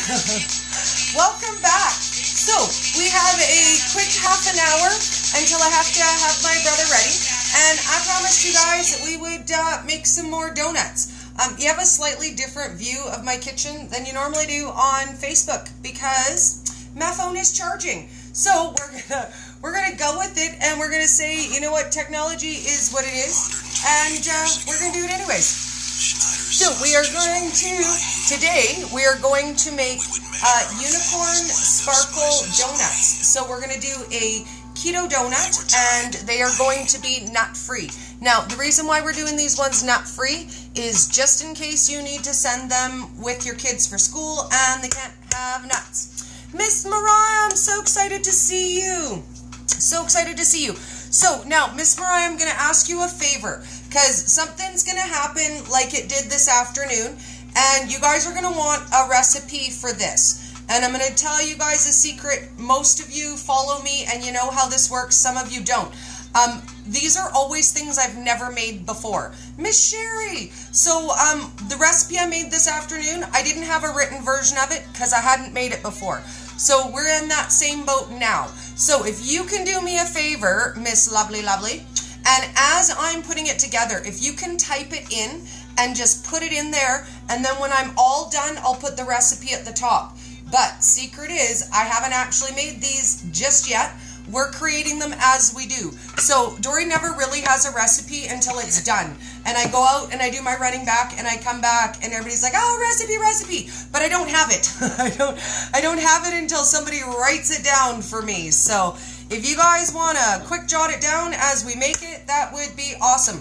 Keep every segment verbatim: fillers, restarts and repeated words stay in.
Welcome back. So, we have a quick half an hour until I have to have my brother ready. And I promised you guys that we would uh, make some more donuts. Um, you have a slightly different view of my kitchen than you normally do on Facebook because my phone is charging. So, we're gonna, we're gonna go with it and we're gonna say, you know what, technology is what it is. And uh, we're gonna do it anyways. So we are going to, today, we are going to make uh, unicorn sparkle donuts. So we're going to do a keto donut, and they are going to be nut-free. Now, the reason why we're doing these ones nut-free is just in case you need to send them with your kids for school and they can't have nuts. Miss Mariah, I'm so excited to see you. So excited to see you. So now, Miss Mariah, I'm going to ask you a favor. Because something's going to happen like it did this afternoon. And you guys are going to want a recipe for this. And I'm going to tell you guys a secret. Most of you follow me and you know how this works. Some of you don't. Um, these are always things I've never made before. Miss Sherry. So um, the recipe I made this afternoon, I didn't have a written version of it because I hadn't made it before. So we're in that same boat now. So if you can do me a favor, Miss Lovely Lovely, and as I'm putting it together, if you can type it in and just put it in there, and then when I'm all done, I'll put the recipe at the top. But secret is, I haven't actually made these just yet. We're creating them as we do. So Dory never really has a recipe until it's done. And I go out and I do my running back and I come back and everybody's like, oh, recipe, recipe. But I don't have it. I don't, I don't have it until somebody writes it down for me. So if you guys want to quick jot it down as we make it, that would be awesome.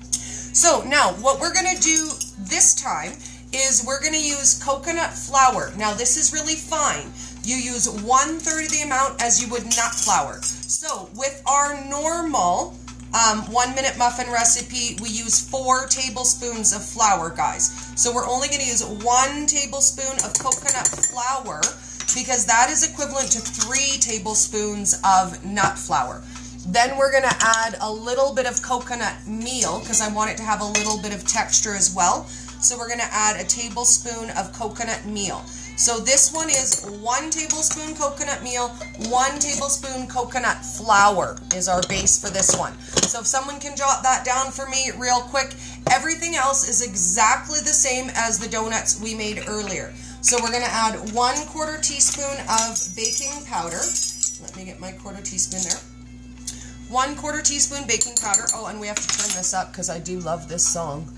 So now what we're going to do this time is we're going to use coconut flour. Now this is really fine. You use one third of the amount as you would nut flour. So with our normal um, one minute muffin recipe, we use four tablespoons of flour, guys. So we're only going to use one tablespoon of coconut flour because that is equivalent to three tablespoons of nut flour. Then we're going to add a little bit of coconut meal because I want it to have a little bit of texture as well. So we're going to add a tablespoon of coconut meal. So this one is one tablespoon coconut meal, one tablespoon coconut flour is our base for this one. So if someone can jot that down for me real quick, everything else is exactly the same as the donuts we made earlier. So we're going to add one quarter teaspoon of baking powder. Let me get my quarter teaspoon there. One quarter teaspoon baking powder. Oh, and we have to turn this up because I do love this song.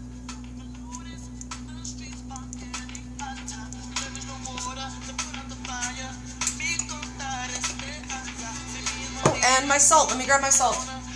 And my salt. Let me grab my salt.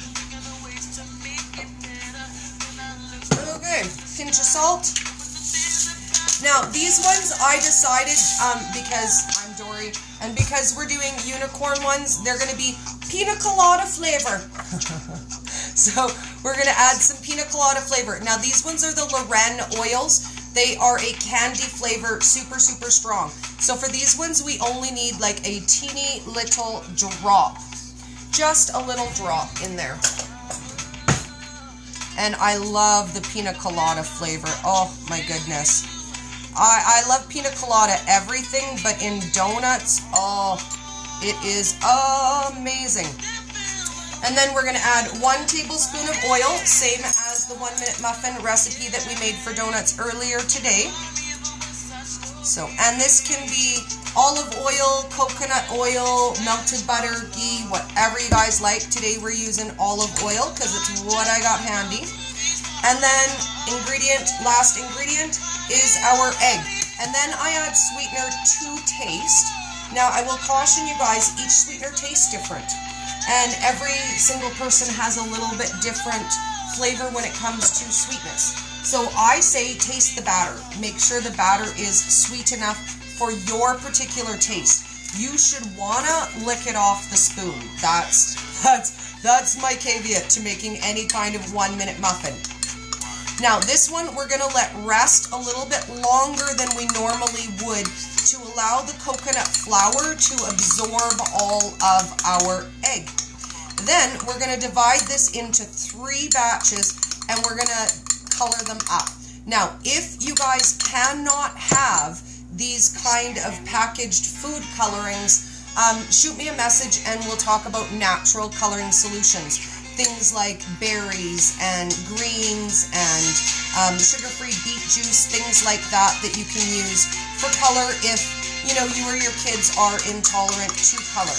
Okay, pinch of salt. Now, these ones I decided, um, because I'm Dory, and because we're doing unicorn ones, they're going to be pina colada flavor. So, we're going to add some pina colada flavor. Now, these ones are the Loren oils. They are a candy flavor, super, super strong. So, for these ones, we only need like a teeny little drop. Just a little drop in there. And I love the pina colada flavor. Oh my goodness. I, I love pina colada everything, but in donuts, oh, it is amazing. And then we're going to add one tablespoon of oil, same as the one minute muffin recipe that we made for donuts earlier today. So, and this can be olive oil, coconut oil, melted butter, ghee, whatever you guys like. Today we're using olive oil because it's what I got handy. And then ingredient, last ingredient is our egg. And then I add sweetener to taste. Now I will caution you guys, each sweetener tastes different. And every single person has a little bit different flavor when it comes to sweetness. So I say taste the batter. Make sure the batter is sweet enough for your particular taste. You should wanna lick it off the spoon. That's that's that's my caveat to making any kind of one minute muffin. Now this one we're gonna let rest a little bit longer than we normally would to allow the coconut flour to absorb all of our egg. Then we're gonna divide this into three batches and we're gonna color them up. Now, if you guys cannot have these these kind of packaged food colorings, um, shoot me a message and we'll talk about natural coloring solutions. Things like berries and greens and um, sugar-free beet juice, things like that that you can use for color if, you know, you or your kids are intolerant to color.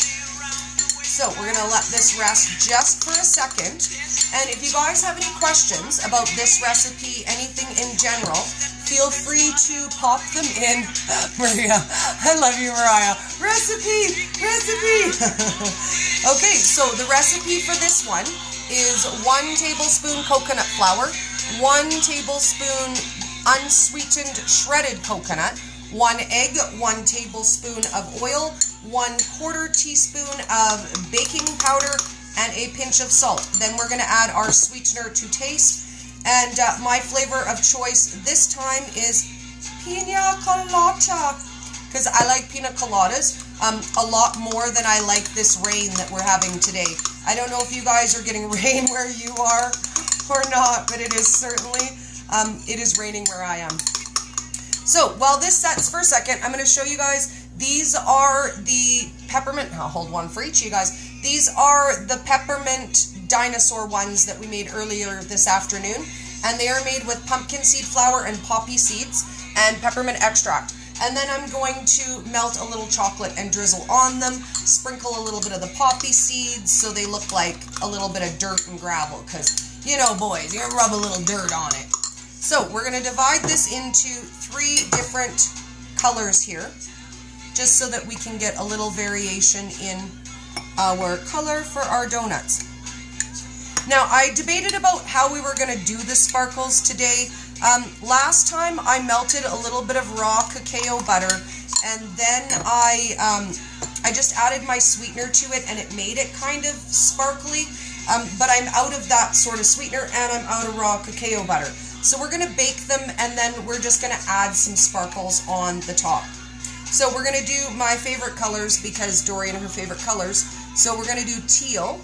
So we're going to let this rest just for a second. And if you guys have any questions about this recipe, anything in general, feel free to pop them in. Maria, I love you, Mariah. Recipe, recipe. Okay, so the recipe for this one is one tablespoon coconut flour, one tablespoon unsweetened shredded coconut, one egg, one tablespoon of oil, one quarter teaspoon of baking powder, and a pinch of salt. Then we're going to add our sweetener to taste. And uh, my flavor of choice this time is pina colada, because I like pina coladas um, a lot more than I like this rain that we're having today. I don't know if you guys are getting rain where you are or not, but it is certainly, um, it is raining where I am. So while this sets for a second, I'm going to show you guys, these are the peppermint, I'll hold one for each of you guys. These are the peppermint dinosaur ones that we made earlier this afternoon. And they are made with pumpkin seed flour and poppy seeds and peppermint extract. And then I'm going to melt a little chocolate and drizzle on them, sprinkle a little bit of the poppy seeds so they look like a little bit of dirt and gravel, because, you know, boys, you're gonna rub a little dirt on it. So we're going to divide this into three different colors here, just so that we can get a little variation in our color for our donuts. Now, I debated about how we were going to do the sparkles today. Um, last time I melted a little bit of raw cacao butter, and then I um, I just added my sweetener to it, and it made it kind of sparkly. Um, but I'm out of that sort of sweetener, and I'm out of raw cacao butter. So we're going to bake them, and then we're just going to add some sparkles on the top. So we're going to do my favorite colors, because Dorian her favorite colors. So we're going to do teal.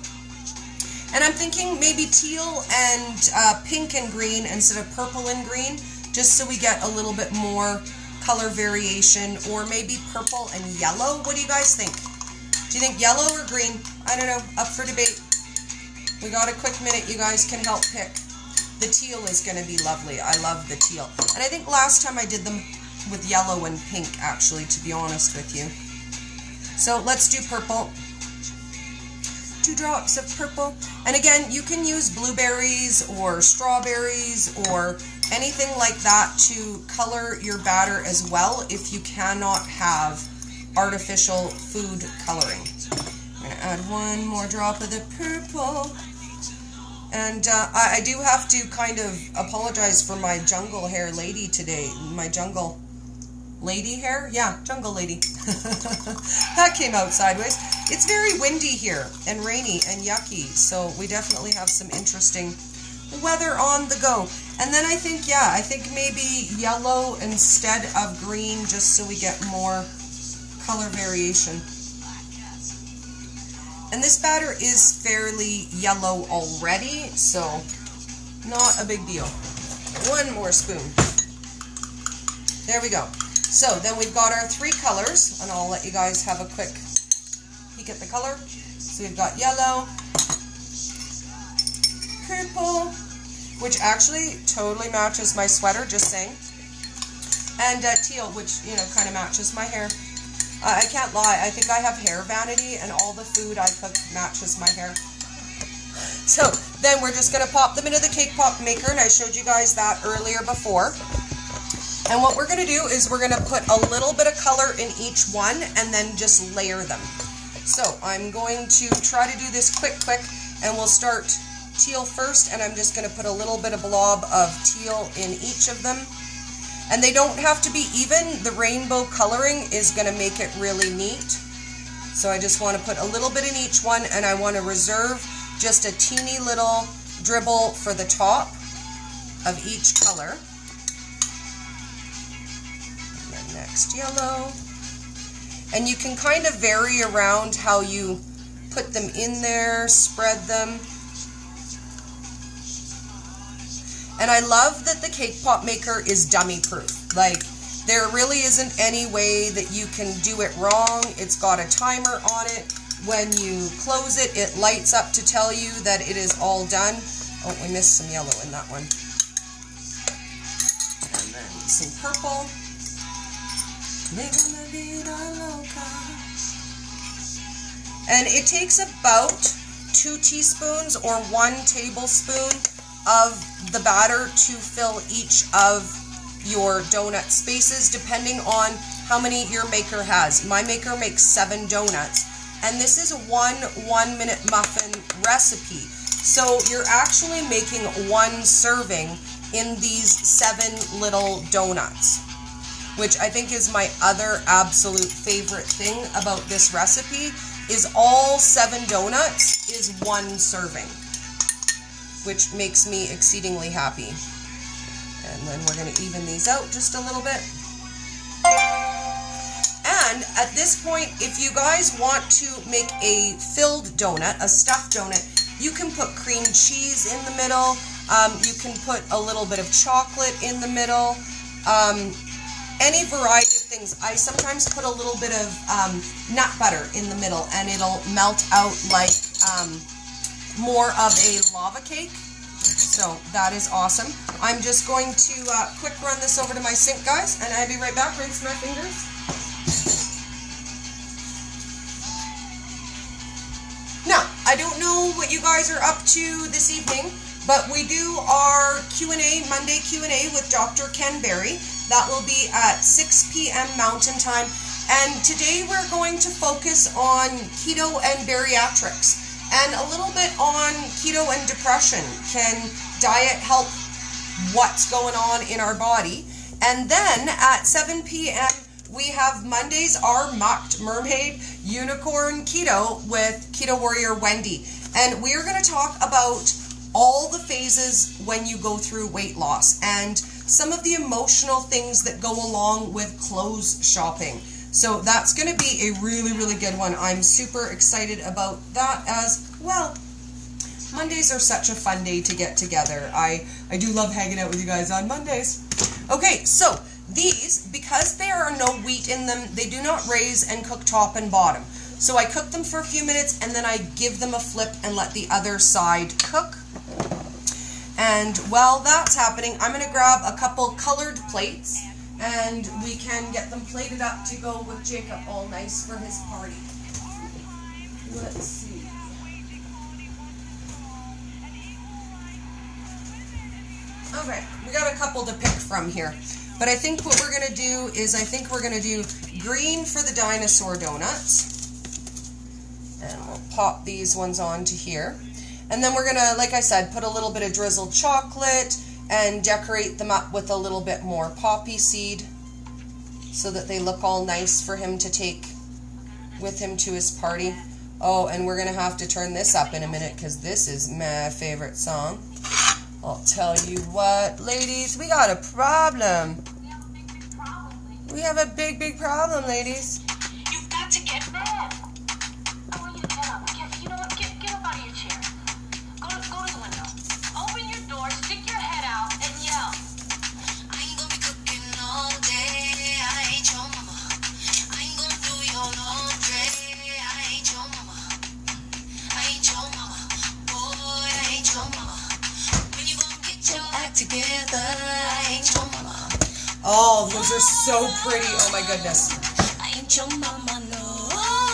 And I'm thinking maybe teal and uh, pink and green instead of purple and green, just so we get a little bit more color variation, or maybe purple and yellow. What do you guys think? Do you think yellow or green? I don't know, up for debate. We got a quick minute, you guys can help pick. The teal is going to be lovely. I love the teal. And I think last time I did them with yellow and pink, actually, to be honest with you. So let's do purple. Two drops of purple. And again, you can use blueberries or strawberries or anything like that to color your batter as well, if you cannot have artificial food coloring. I'm going to add one more drop of the purple. And uh, I, I do have to kind of apologize for my jungle hair lady today. My jungle lady hair? Yeah, jungle lady. That came out sideways. It's very windy here and rainy and yucky, so we definitely have some interesting weather on the go. And then I think, yeah, I think maybe yellow instead of green, just so we get more color variation. And this batter is fairly yellow already, so not a big deal. One more spoon. There we go. So then we've got our three colors, and I'll let you guys have a quick peek at the color. So we've got yellow, purple, which actually totally matches my sweater, just saying, and uh, teal, which, you know, kind of matches my hair. Uh, I can't lie, I think I have hair vanity, and all the food I cook matches my hair. So then we're just going to pop them into the cake pop maker, and I showed you guys that earlier before. And what we're going to do is we're going to put a little bit of color in each one and then just layer them. So I'm going to try to do this quick, quick, and we'll start teal first, and I'm just going to put a little bit of blob of teal in each of them. And they don't have to be even. The rainbow coloring is going to make it really neat. So I just want to put a little bit in each one, and I want to reserve just a teeny little dribble for the top of each color. Next yellow, and you can kind of vary around how you put them in there, spread them. And I love that the cake pop maker is dummy proof. Like, There really isn't any way that you can do it wrong. It's got a timer on it. When you close it, it lights up to tell you that it is all done. Oh, we missed some yellow in that one. And then some purple. And it takes about two teaspoons or one tablespoon of the batter to fill each of your donut spaces, depending on how many your maker has. My maker makes seven donuts, and this is a one one minute muffin recipe. So you're actually making one serving in these seven little donuts, which I think is my other absolute favorite thing about this recipe, is all seven donuts is one serving, which makes me exceedingly happy. And then we're going to even these out just a little bit. And at this point, if you guys want to make a filled donut, a stuffed donut, you can put cream cheese in the middle. Um, you can put a little bit of chocolate in the middle. Um, any variety of things. I sometimes put a little bit of um, nut butter in the middle, and it'll melt out like um, more of a lava cake. So that is awesome. I'm just going to uh, quick run this over to my sink, guys, and I'll be right back. Rinse my fingers. Now, I don't know what you guys are up to this evening, but we do our Q and A, Monday Q and A with Doctor Ken Berry. That will be at six p m Mountain Time. And today we're going to focus on keto and bariatrics, and a little bit on keto and depression. Can diet help what's going on in our body? And then at seven p m we have Mondays our Mucked Mermaid Unicorn Keto with Keto Warrior Wendy. And we're going to talk about all the phases when you go through weight loss and some of the emotional things that go along with clothes shopping. So that's going to be a really, really good one. I'm super excited about that as well. Mondays are such a fun day to get together. I, I do love hanging out with you guys on Mondays. Okay, so these, because there are no wheat in them, they do not raise and cook top and bottom. So I cook them for a few minutes, and then I give them a flip and let the other side cook. And while that's happening, I'm going to grab a couple colored plates, and we can get them plated up to go with Jacob all nice for his party. Let's see. Okay, we got a couple to pick from here. But I think what we're going to do is I think we're going to do green for the dinosaur donuts. And we'll pop these ones onto here. And then we're going to, like I said, put a little bit of drizzled chocolate and decorate them up with a little bit more poppy seed so that they look all nice for him to take with him to his party. Oh, and we're going to have to turn this up in a minute because this is my favorite song. I'll tell you what, ladies, we got a problem. We have a big, big problem, ladies. You've got to get mad. I want you to get up. Get, you know what? Get, get up out of your chair. Go to, go to the window. Open your door, stick your head out, and yell. I ain't gonna be cooking all day. I ain't your mama. I ain't gonna do your laundry. I ain't your mama. I ain't your mama. Boy, I ain't your mama. When you gonna get your act together? I ain't your mama. Oh, those are so pretty. Oh my goodness. I ain't your mama, no.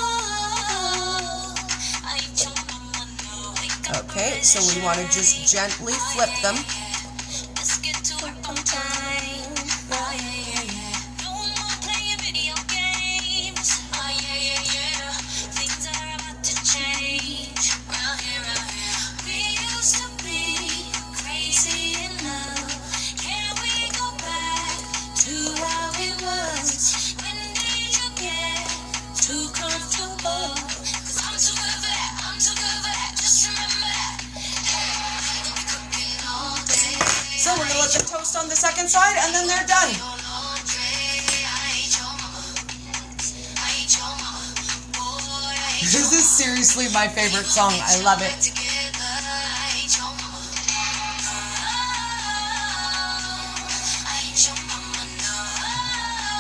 I ain't your mama, no. Okay, so we want to just gently flip them. Let's get to work on time. Oh, yeah, yeah, yeah. No more playing video games. Oh, yeah, yeah, yeah. Things are about to change. Round here, round here. We used to be crazy in love. Can we go back to how it was? When did you get too comfortable? 'Cause I'm too good for that. I'm too good for that. Just remember that. Hey, I'm gonna be cooking all day. So we're going to let them toast on the second side, and then they're done. Your laundry. I ain't your mama. I ain't your mama. Boy, I ain't This is seriously my favorite song. I love it. together. I ain't your mama. I ain't your mama, no.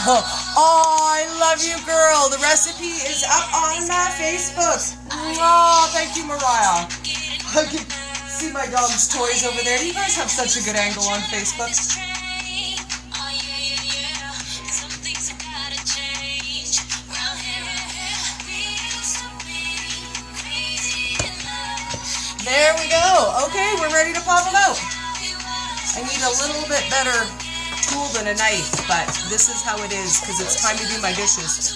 Oh, I love you, girl. The recipe is up on my Facebook. Oh, thank you, Mariah. I can see my dog's toys over there. You guys have such a good angle on Facebook. There we go. Okay, we're ready to pop them out. I need a little bit better tool than a knife, but this is how it is because it's time to do my dishes.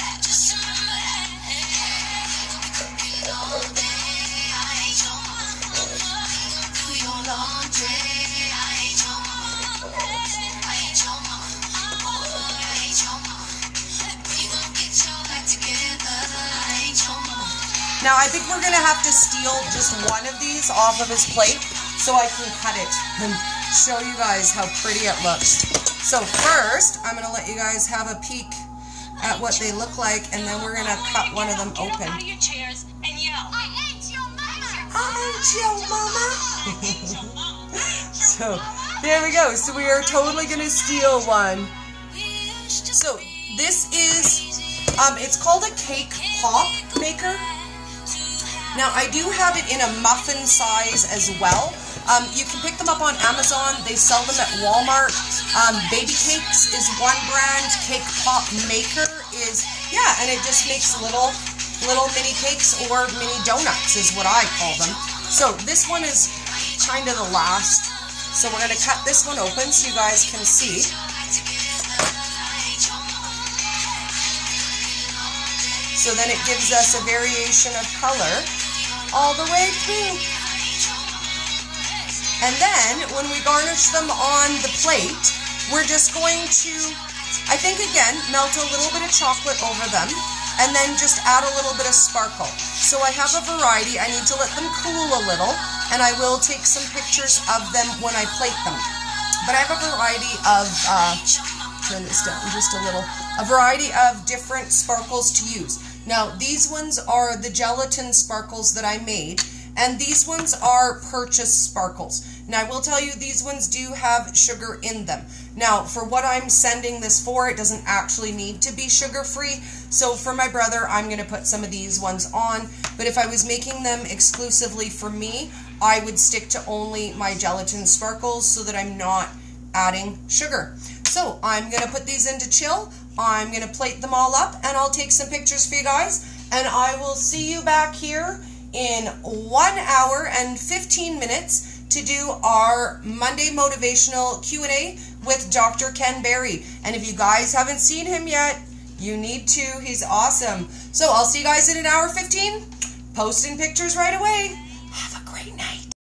Now I think we're going to have to steal just one of these off of his plate so I can cut it and show you guys how pretty it looks. So first, I'm going to let you guys have a peek at what they look like, and then we're going to cut one of them open. I ate your mama! So there we go. So we are totally going to steal one. So this is, um, it's called a cake pop maker. Now, I do have it in a muffin size as well. Um, you can pick them up on Amazon. They sell them at Walmart. Um, Baby Cakes is one brand. Cake Pop Maker is, yeah, and it just makes little, little mini cakes or mini donuts is what I call them. So this one is kind of the last. So we're going to cut this one open so you guys can see. So then it gives us a variation of color all the way through. And then when we garnish them on the plate, we're just going to, I think again, melt a little bit of chocolate over them and then just add a little bit of sparkle. So I have a variety. I need to let them cool a little, and I will take some pictures of them when I plate them. But I have a variety of, uh, turn this down just a little, a variety of different sparkles to use. Now, these ones are the gelatin sparkles that I made, and these ones are purchased sparkles. Now, I will tell you, these ones do have sugar in them. Now, for what I'm sending this for, it doesn't actually need to be sugar-free, so for my brother, I'm going to put some of these ones on, but if I was making them exclusively for me, I would stick to only my gelatin sparkles so that I'm not adding sugar. So, I'm going to put these into chill. I'm going to plate them all up, and I'll take some pictures for you guys, and I will see you back here in one hour and fifteen minutes to do our Monday Motivational Q and A with Doctor Ken Berry. And if you guys haven't seen him yet, you need to. He's awesome. So I'll see you guys in an hour fifteen. Posting pictures right away.